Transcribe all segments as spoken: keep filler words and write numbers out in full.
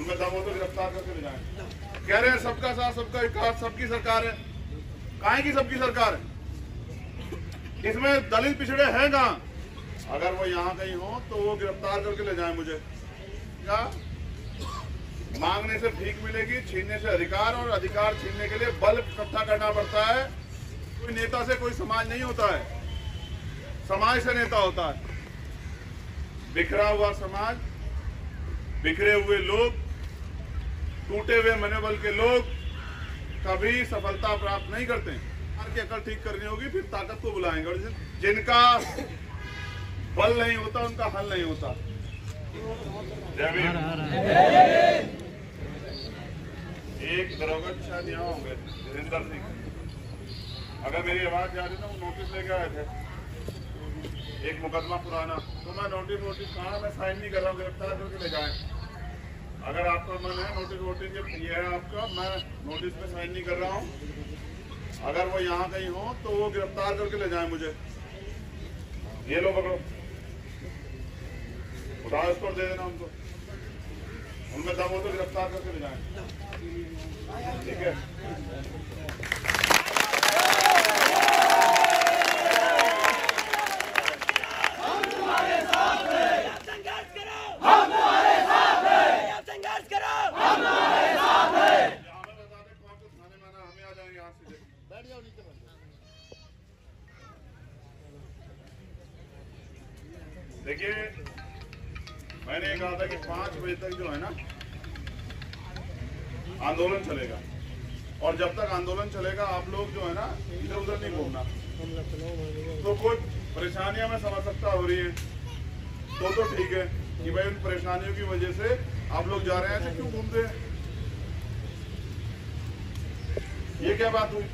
उनमें दम हो तो गिरफ्तार करके ले जाएं। कह रहे हैं सबका साथ सबका विकास, सबकी सरकार है। काहे की सबकी सरकार है? इसमें दलित पिछड़े हैं कहाँ? अगर वो यहाँ कहीं हो तो वो गिरफ्तार करके ले जाएं मुझे। क्या मांगने से भीख मिलेगी, छीनने से अधिकार, और अधिकार छीनने के लिए बल इकट्ठा करना पड़ता है। कोई नेता से कोई समाज नहीं होता है, समाज से नेता होता है। बिखरा हुआ समाज, बिखरे हुए लोग, टूटे हुए मनोबल के लोग कभी सफलता प्राप्त नहीं करते। की अकल ठीक करनी होगी, फिर ताकत को बुलाएंगे। और जिनका बल नहीं होता उनका हल नहीं होता। एक दरोगा शायद यहाँ होंगे, धीरेन्द्र सिंह, अगर मेरी आवाज जा रही ना, वो नोटिस लेके आए थे, एक मुकदमा पुराना। तो मैं नोटिस वोटिस कहा, मैं साइन नहीं कर रहा हूँ, गिरफ्तार करके ले जाए। अगर आपका मन है नोटिस वोटिस ये है आपका, मैं नोटिस पे साइन नहीं कर रहा हूँ। अगर वो यहाँ कहीं हो तो वो गिरफ्तार करके ले जाए मुझे। ये लो पकड़ो, उठाओ इसको, दे देना उनको। उनमें दम हो तो गिरफ्तार करके ले जाए। ठीक है। हम तुम्हारे साथ हैं, आप संघर्ष करो। हम तुम्हारे साथ हैं, आप संघर्ष करो। हम तुम्हारे साथ हैं। हमें बता दे कौन सा थाने में आना, हमें आ जाएंगे यहाँ सीधे। बैठ जाओ नीचे। देखिए, मैंने ये कहा था कि पांच बजे तक जो है ना आंदोलन चलेगा, और जब तक आंदोलन चलेगा आप लोग जो है ना इधर उधर नहीं घूमना। तो कुछ परेशानियां मैं समझ सकता हो रही है, तो तो ठीक है कि भाई उन परेशानियों की वजह से आप लोग जा रहे हैं, ऐसे क्यों घूमते हैं? ये क्या बात हुई?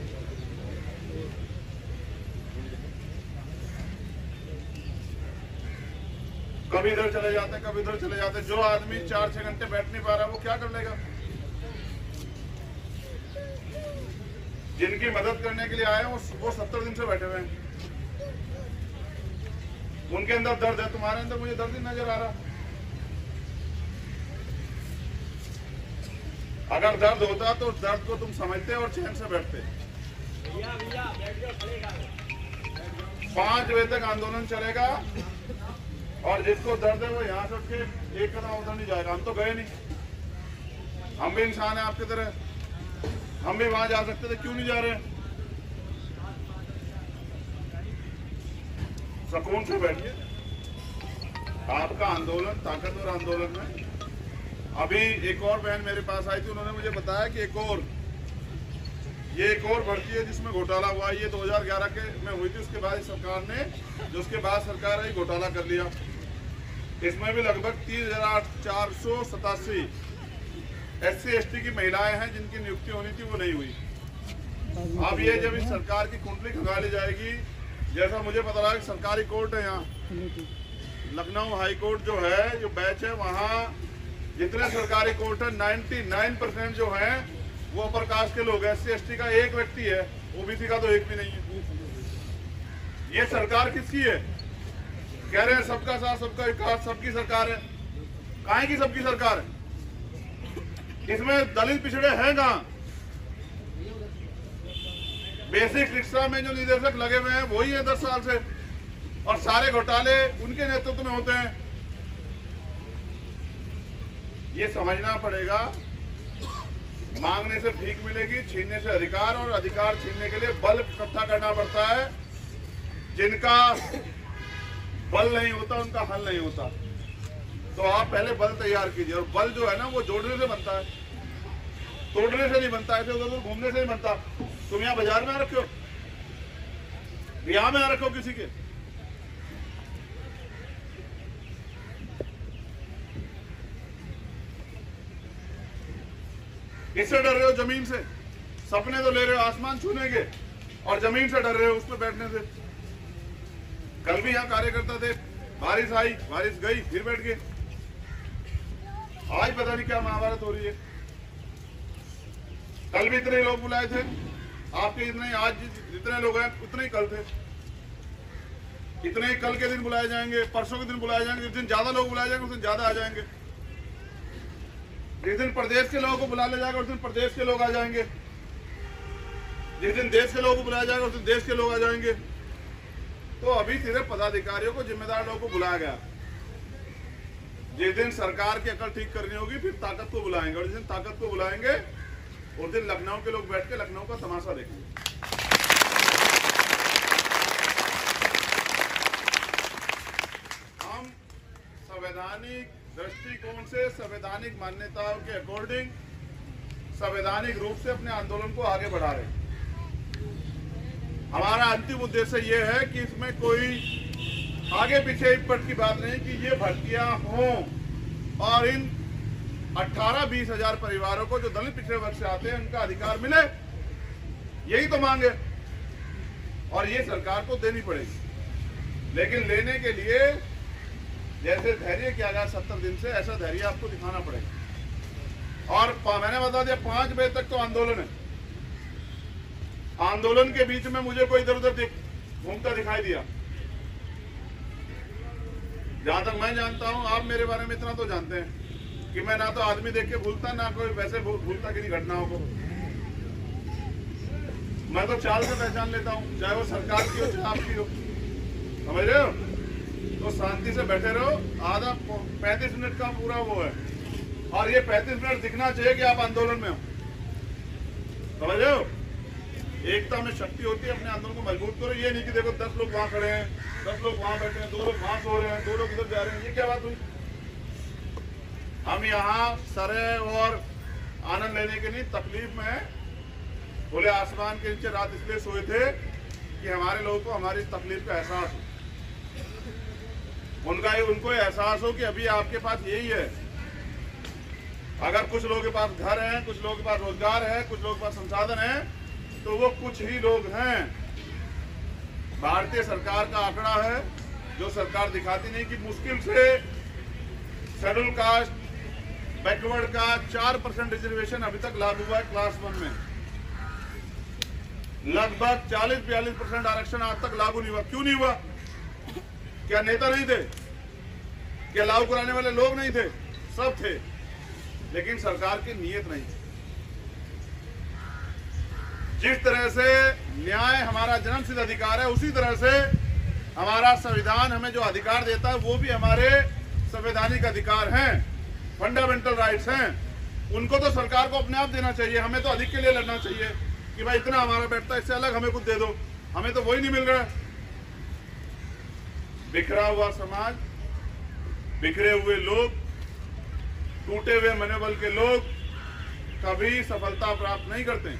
कभी इधर चले जाते हैं, कभी इधर चले जाते हैं। जो आदमी चार छह घंटे बैठ नहीं पा रहा वो क्या कर लेगा? जिनकी मदद करने के लिए आए हैं वो सत्तर दिन से बैठे हुए हैं। उनके अंदर दर्द है, तुम्हारे अंदर मुझे दर्द ही नजर आ रहा। अगर दर्द होता तो दर्द को तुम समझते और चैन से बैठते। पांच बजे तक आंदोलन चलेगा, और जिसको दर्द है वो यहाँ से उठ के एक कदम उधर नहीं जाएगा। हम तो गए नहीं, हम भी इंसान हैं आपकी तरह, हम भी वहां जा सकते थे, क्यों नहीं जा रहे? सुकून से बैठिए। आपका आंदोलन ताकतवर आंदोलन है। अभी एक और बहन मेरे पास आई थी, उन्होंने मुझे बताया कि एक और ये एक और भर्ती है जिसमें घोटाला हुआ। ये दो हज़ार ग्यारह के में हुई थी, उसके बाद सरकार ने जो उसके बाद सरकार है घोटाला कर लिया। इसमें भी लगभग तीन हजार चार सौ सतासी एस सी एस टी की महिलाएं हैं जिनकी नियुक्ति होनी थी, वो नहीं हुई। अब ये जब इस सरकार की कुंडली खंगाली जाएगी, जैसा मुझे पता लगा कि सरकारी कोर्ट है यहाँ लखनऊ हाई कोर्ट जो है, जो बैच है, वहाँ जितने सरकारी कोर्ट है निन्यानवे परसेंट जो है वो अपर कास्ट के लोग हैं। एस सी एस टी का एक व्यक्ति है, ओ बी सी का तो एक भी नहीं है। ये सरकार किसकी है? कह रहे हैं सबका साथ सबका विकास, सबकी सरकार है। काहे की सबकी सरकार है? इसमें दलित पिछड़े हैं कहाँ? बेसिक शिक्षा में जो निदेशक लगे हुए हैं वही है दस साल से, और सारे घोटाले उनके नेतृत्व में होते हैं। ये समझना पड़ेगा, मांगने से भीख मिलेगी, छीनने से अधिकार, और अधिकार छीनने के लिए बल इकट्ठा करना पड़ता है। जिनका बल नहीं होता उनका हल नहीं होता। तो आप पहले बल तैयार कीजिए, और बल जो है ना वो जोड़ने से बनता है, तोड़ने से नहीं बनता, ऐसे उधर उधर घूमने से नहीं बनता। तुम यहाँ बाजार में आ रखे हो, यहाँ में आ रखे हो किसी के? इससे डर रहे हो जमीन से? सपने तो ले रहे हो आसमान छूने के, और जमीन से डर रहे हो उस पर बैठने से। कल भी यहाँ कार्यकर्ता थे, बारिश आई, बारिश गई, फिर बैठ गए। आज पता नहीं क्या महाभारत हो रही है। कल भी इतने लोग बुलाए थे आपके, इतने आज जितने लोग हैं उतने ही कल थे, इतने ही कल के दिन बुलाए जाएंगे, परसों के दिन बुलाए जाएंगे। जिस दिन ज्यादा लोग बुलाए जाएंगे उस दिन ज्यादा आ जाएंगे। जिस दिन प्रदेश के लोगों को बुला लिया जाएगा उस दिन प्रदेश के लोग आ जाएंगे, जिस दिन देश के लोगों को बुलाया जाएगा उस दिन देश के लोग आ जाएंगे। तो अभी सिर्फ पदाधिकारियों को, जिम्मेदार लोगों को बुलाया गया। जिस दिन सरकार की अकल ठीक करनी होगी फिर ताकत को बुलाएंगे, और जिस दिन ताकत को बुलाएंगे उस दिन लखनऊ के लोग बैठ के लखनऊ का तमाशा देखेंगे। हम संवैधानिक दृष्टिकोण से, संवैधानिक मान्यताओं के अकॉर्डिंग संवैधानिक रूप से अपने आंदोलन को आगे बढ़ा रहे हैं। हमारा अंतिम उद्देश्य ये है कि इसमें कोई आगे पीछे इपट की बात नहीं कि ये भर्तियां हों और इन अठारह बीस हजार परिवारों को जो दलित पिछड़े वर्ग से आते हैं उनका अधिकार मिले, यही तो मांग है और ये सरकार को देनी पड़ेगी। लेकिन लेने के लिए जैसे धैर्य किया गया सत्तर दिन से, ऐसा धैर्य आपको दिखाना पड़ेगा। और मैंने बता दिया पांच बजे तक तो आंदोलन है। आंदोलन के बीच में मुझे कोई इधर उधर घूमता दिखाई दिया, जहां तक मैं जानता हूं, आप मेरे बारे में इतना तो जानते हैं कि मैं ना तो आदमी देख के भूलता, ना कोई वैसे भूलता किसी घटनाओं को। मैं तो चाल से पहचान लेता हूं, चाहे वो सरकार की हो चाहे आपकी हो, समझ रहे हो। तो शांति से बैठे रहो। आधा पैंतीस मिनट का पूरा वो है और ये पैंतीस मिनट दिखना चाहिए कि आप आंदोलन में हो, समझ रहे हो। एकता में शक्ति होती है, अपने आंदोलन को मजबूत करो। ये नहीं कि देखो दस लोग वहां खड़े हैं, दस लोग वहां बैठे हैं, दो लोग वहां सो रहे हैं, दो लोग इधर जा रहे हैं, ये क्या बात हुई। हम यहाँ सरे और आनंद लेने के लिए तकलीफ में बोले आसमान के नीचे रात इसलिए सोए थे कि हमारे लोगों को हमारी तकलीफ का एहसास हो, उनका उनको एहसास हो कि अभी आपके पास यही है। अगर कुछ लोगों के पास घर है, कुछ लोगों के पास रोजगार है, कुछ लोगों के पास संसाधन है, तो वो कुछ ही लोग हैं। भारतीय सरकार का आंकड़ा है जो सरकार दिखाती नहीं कि मुश्किल से शेड्यूल कास्ट बैकवर्ड का चार परसेंट रिजर्वेशन अभी तक लागू हुआ है क्लास वन में। लगभग चालीस बयालीस परसेंट आरक्षण आज तक लागू नहीं हुआ। क्यों नहीं हुआ? क्या नेता नहीं थे? क्या लागू कराने वाले लोग नहीं थे? सब थे, लेकिन सरकार की नीयत नहीं थी। जिस तरह से न्याय हमारा जन्मसिद्ध अधिकार है, उसी तरह से हमारा संविधान हमें जो अधिकार देता है वो भी हमारे संवैधानिक अधिकार हैं, फंडामेंटल राइट्स हैं। उनको तो सरकार को अपने आप देना चाहिए। हमें तो अधिक के लिए लड़ना चाहिए कि भाई इतना हमारा बैठता है, इससे अलग हमें कुछ दे दो। हमें तो वही नहीं मिल रहा है। बिखरा हुआ समाज, बिखरे हुए लोग, टूटे हुए मनोबल के लोग कभी सफलता प्राप्त नहीं करते।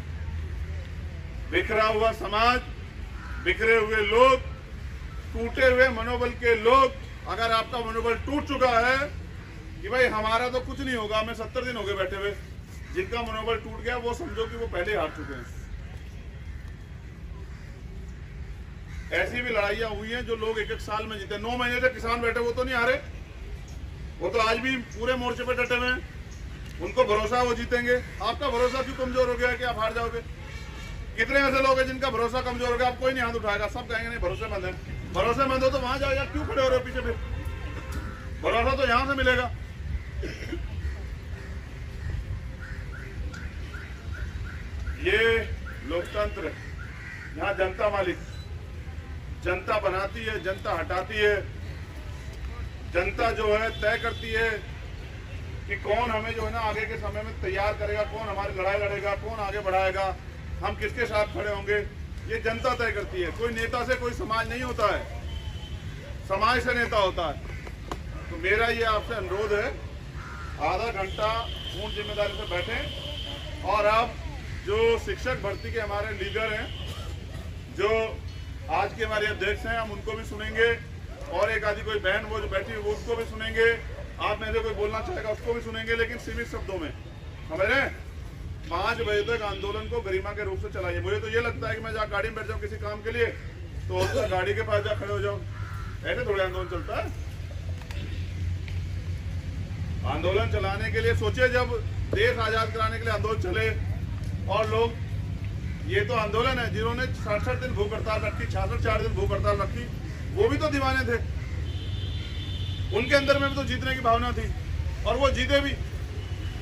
बिखरा हुआ समाज, बिखरे हुए लोग, टूटे हुए मनोबल के लोग, अगर आपका मनोबल टूट चुका है कि भाई हमारा तो कुछ नहीं होगा, हमें सत्तर दिन हो गए बैठे हुए, जिनका मनोबल टूट गया वो समझो कि वो पहले हार चुके हैं। ऐसी भी लड़ाइयां हुई हैं जो लोग एक एक साल में जीते। नौ महीने से किसान बैठे, वो तो नहीं हारे, वो तो आज भी पूरे मोर्चे पे डटे हुए हैं। उनको भरोसा वो जीतेंगे। आपका भरोसा क्यों कमजोर हो गया कि आप हार जाओगे? कितने ऐसे लोग हैं जिनका भरोसा कमजोर हो गया? आप कोई नहीं हाथ उठाएगा, सब कहेंगे नहीं भरोसेमंद है। भरोसेमंद हो तो वहां जाओ यार, क्यों खड़े हो रहे हो पीछे? फिर भरोसा तो यहां से मिलेगा। ये लोकतंत्र, यहाँ जनता मालिक, जनता बनाती है, जनता हटाती है। जनता जो है तय करती है कि कौन हमें जो है ना आगे के समय में तैयार करेगा, कौन हमारी लड़ाई लड़ेगा, कौन आगे बढ़ाएगा, हम किसके साथ खड़े होंगे, ये जनता तय करती है। कोई नेता से कोई समाज नहीं होता है, समाज से नेता होता है। तो मेरा ये आपसे अनुरोध है, आधा घंटा पूर्ण जिम्मेदारी से बैठें। और अब जो शिक्षक भर्ती के हमारे लीडर हैं, जो आज के हमारे अध्यक्ष हैं, हम उनको भी सुनेंगे, और एक आदि कोई बहन वो जो बैठी है वो उसको भी सुनेंगे। आप में से कोई बोलना चाहेगा उसको भी सुनेंगे, लेकिन सीमित शब्दों में। समझ रहे हैं? पांच बजे तक आंदोलन को गरिमा के रूप से चलाइए। मुझे तो ये लगता है कि मैं जहाँ गाड़ी में बैठ जाऊँ किसी काम के लिए, तो उसका गाड़ी के पास जा खड़े हो जाओ, ऐसे थोड़े आंदोलन चलता है। आंदोलन चलाने के लिए सोचिए, जब देश आजाद कराने के लिए आंदोलन चले और लोग, ये तो आंदोलन है, जिन्होंने सड़सठ दिन भूख हड़ताल रखी, छियासठ चार दिन भूख हड़ताल रखी, वो भी तो दीवाने थे। उनके अंदर में भी तो जीतने की भावना थी और वो जीते भी।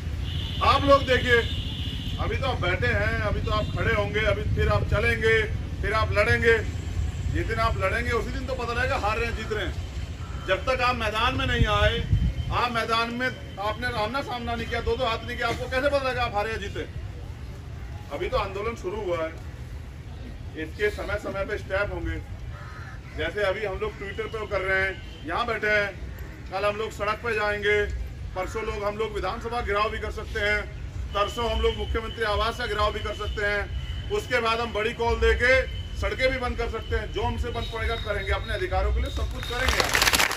आप लोग देखिए, अभी तो आप बैठे हैं, अभी तो आप खड़े होंगे, अभी फिर आप चलेंगे, फिर आप लड़ेंगे। जिस दिन आप लड़ेंगे उसी दिन तो पता लगेगा हार रहे हैं जीत रहे हैं। जब तक आप मैदान में नहीं आए, आप मैदान में आपने आमना सामना नहीं किया, दो दो हाथ नहीं किया, आपको कैसे पता लगेगा आप हारे या जीते? अभी तो आंदोलन शुरू हुआ है, इसके समय समय पे स्टेप होंगे। जैसे अभी हम लोग ट्विटर पे कर रहे हैं, यहाँ बैठे हैं, कल हम लोग सड़क पे जाएंगे, परसों लोग हम लोग विधानसभा घेराव भी कर सकते हैं, तरसों हम लोग मुख्यमंत्री आवास का घेराव भी कर सकते हैं। उसके बाद हम बड़ी कॉल देके सड़कें भी बंद कर सकते हैं। जो हमसे बंद पड़ेगा करेंगे, अपने अधिकारों के लिए सब कुछ करेंगे।